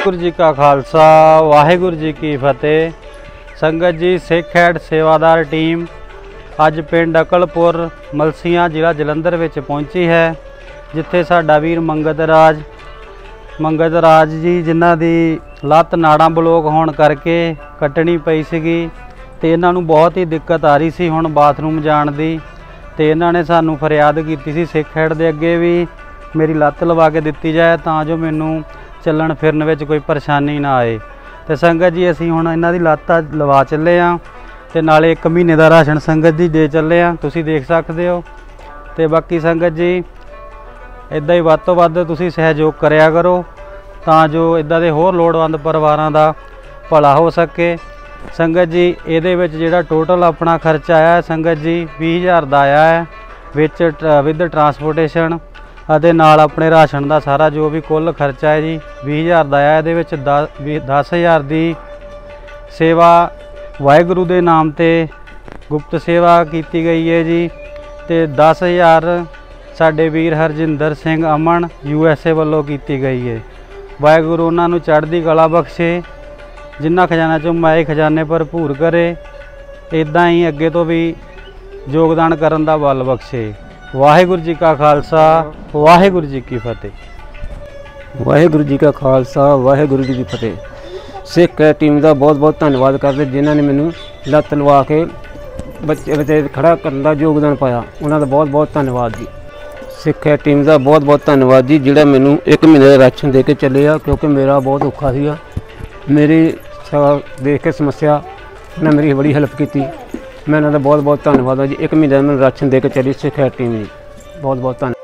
वाहिगुरू जी का खालसा वाहिगुरू जी की फतेह। संगत जी, सिख हैड सेवादार टीम अज पिंड अकलपुर मलसियां जिला जलंधर विच पहुंची है, जिथे साडा वीर मंगत राज जी जिन्हां दी लत्त नाड़ां बलोक होण करके कट्टनी पई सीगी ते इन्हां नूं बहुत ही दिक्कत आ रही सी हुण बाथरूम जाण दी। ते इन्हां ने सानूं फरियाद कीती सी सिख हैड दे अगे भी मेरी लत्त लवा के दित्ती जाए तां जो मैनूं चलण फिरन विच कोई परेशानी ना आए। तो संगत जी असीं हुण इन्हां दी लत्त लवा चले आ ते नाले 1 महीने का राशन संगत जी दे चले आ, तुसीं देख सकते हो। तो बाकी संगत जी इदां ही वध तों वध तुसीं सहयोग करिया करो तां जो इदां दे होर लोड़वंद परिवारां दा भला हो सके। संगत जी इहदे विच जिहड़ा टोटल अपना खर्चा आया है संगत जी 20,000 का आया है, विच विद ट्रांसपोर्टेशन ਅਤੇ ਨਾਲ ਆਪਣੇ राशन का सारा जो भी कुल खर्चा है जी 20,000 का आया। ये 10,000 की सेवा वाहिगुरू के नाम से गुप्त सेवा की गई है जी, तो 10,000 साडे वीर हरजिंदर सिंह अमन USA वालों की गई है। वाहिगुरू उन्होंने चढ़ती कला बख्शे, जिन्ना खजाना चुमाए खजाने भरपूर करे, इदा ही अगे तो भी योगदान करने का बल बख्शे। वाहिगुरू जी का खालसा वाहिगुरू जी की फतेह। वाहिगुरू जी का खालसा वाहिगुरू जी की फतेह। सिख टीम का बहुत बहुत धन्यवाद करते जिन्होंने मैनू लत्त लवा के बच्चे खड़ा करने का योगदान पाया, उन्होंने बहुत बहुत धन्यवाद जी। सिख टीम का बहुत बहुत धन्यवाद जी, जोड़ा मैनू 1 महीने का राशन दे के चले आ, क्योंकि मेरा बहुत औखा सी। मेरी देख के समस्या उन्हें मेरी बड़ी हेल्प की, मैं इन्हों का बहुत बहुत धन्यवाद जी। 1 महीने में राशन दे के चली सिख टीम जी, बहुत बहुत धन्यवाद।